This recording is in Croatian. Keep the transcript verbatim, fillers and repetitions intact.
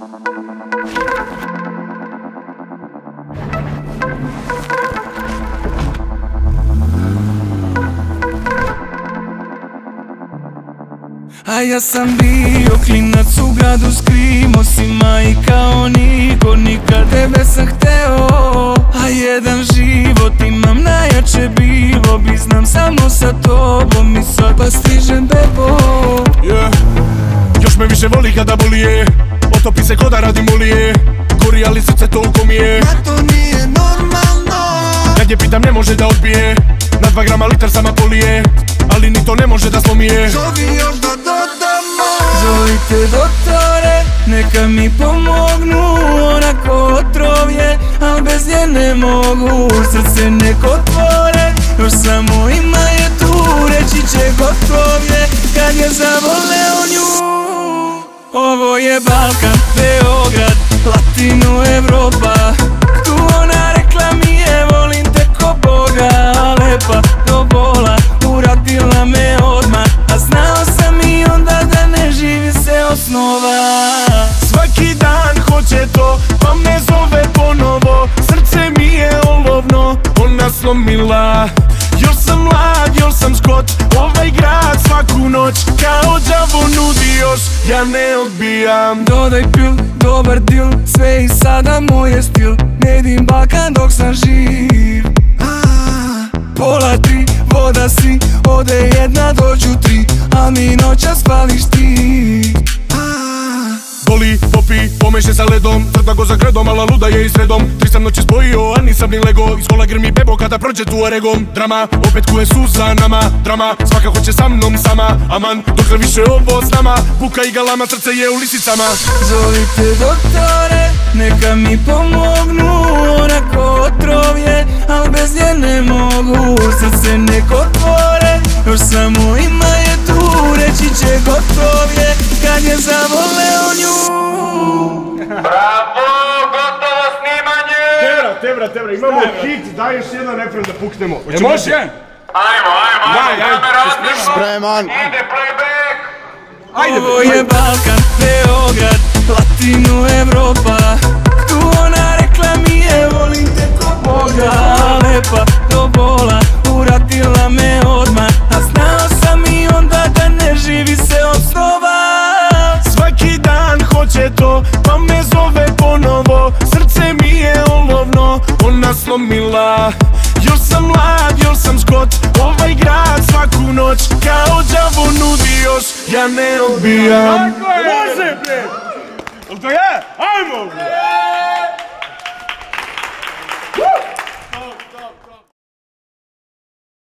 A ja sam bio klinac u gradu s krim, osima i kao niko, nikad tebe sam hteo. A jedan život imam, najjače bilo bi, znam samo sa tobom i sad pa stižem bebo. Yeah. Još me više voli kada bolije, otopi se ko da radi mulije, gori ali srce toliko mi je. Ma to nije normalno. Kad je pitam ne može da odbije, na dva grama litar sama polije, ali ni to ne može da slomije. Zovi još da dodamo. Zovite doktore, neka mi pomognu, onako otrov je, al bez nje ne mogu. Srce neko otvore, još samo ima je tu, reći će gotov je, kad je zavoleo nju. Ovo je Balkan, Beograd, Latino Evropa, tu ona rekla mi je volim te ko Boga. Lepa do bola, uradila me odmah, a znao sam i onda da ne živi se osnova. Svaki dan hoće to, pa me zove ponovo, srce mi je olovno, ona slomila. Još sam mlad, još sam skot, ovaj grad svaku noć, kao đavo nudi još, ja ne odbijam. Dodaj pil, dobar dil, sve i sada moj je stil, ne jedim Balkan dok sam živ. Pola tri, voda si, ode jedna, dođu tri, a mi noćas spališ ti. Boli, popi, pomeše sa ledom, crta go za gradom, ala luda je i sredom. Tri sam noći spojio, a nisam ni lego, iz kola grmi bebo kada prođe tuaregom. Drama, opet kuje su za nama, drama, svaka hoće sa mnom sama. Aman, dokle više ovo s nama, buka i galama, srce je u lisicama. Zovite doktore, neka mi pomognu, onako otrov je, al bez nje ne mogu. Srce neko otvore, još samo ima je tu, reći će gotov je, kad je zavoleo nju. Bravo, gotovo snimanje! Tebra, tebra, tebra, imamo hit, daj još jedan refren da puknemo. E može? Ajmo, ajmo, ajmo, kamera otišla! Spreman. Ide playback! Ovo je Balkan, Beograd, Latino Evropa, tu ona rekla mi je volim te ko Boga. Lepa do bola, uradila me odmah, a znao sam i onda da ne živi se od snova. Svaki dan hoće to, pa me zove ponovo, srce mi je olovno, ona slomila. Još sam mlad, još sam skot, ovaj grad svaku noć, kao đavo nudi još, ja ne odbijam. Može bre! Jel to je? Ajmo bre!